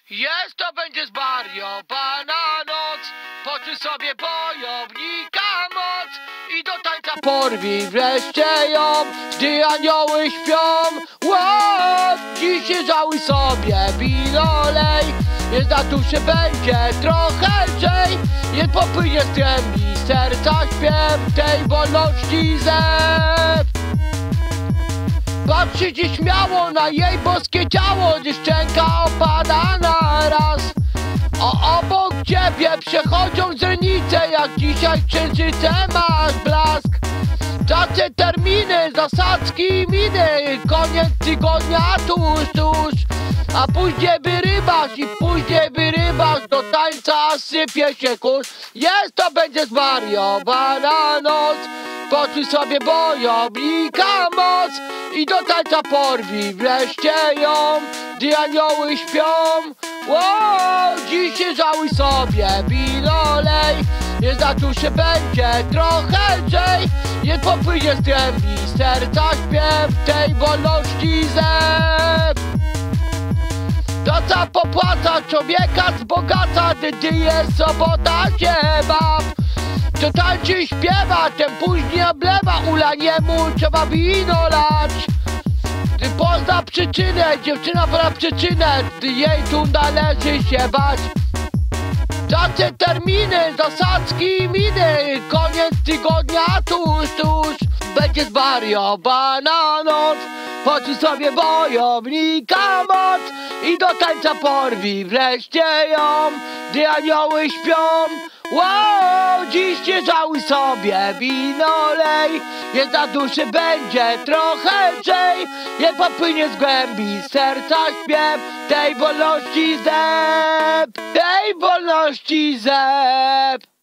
Jest to będzie zwariowana noc, poczuj sobie bojownika moc i do tańca porwij wreszcie ją, gdy anioły śpią. Wow! Dziś żałuj sobie wino lej, jest na duszy będzie trochę lżej, jest popłynie z trębi serca śpiew tej wolności zew. Patrzy dziś śmiało na jej boskie ciało, gdy szczęka opada naraz. A obok ciebie przechodzą źrenice, jak dzisiaj księżyce masz blask. Czasy, terminy, zasadzki, miny, koniec tygodnia tuż. A później wyrywasz i później wyrywasz, do tańca sypie się kurz. Jest to będzie zwariowana noc, poczuj sobie bojownika moc i do tańca porwij wreszcie ją, gdy anioły śpią. Wow! Dziś żałuj sobie wino lej, jest na duszy będzie trochę lżej, jest popłynie z trębi serca śpiew tej wolności zew. To co popłaca człowieka wzbogaca, gdy jest sobota się baw. Kto tańczy śpiewa, ten później oblewa, ulaniemu trzeba wino lać. Gdy pozna przyczynę, dziewczyna pozna przyczynę, gdy jej tu należy się bać. Czasy, terminy, zasadzki, miny, koniec tygodnia tuż. Będzie zwariowana noc, poczuj sobie bojownika moc i do tańca porwij wreszcie ją, gdy anioły śpią. Wow! Dziś nie żałuj sobie wino lej, jest na duszy będzie trochę lżej, nie popłynie z głębi serca śpiew tej wolności zew, tej wolności zew.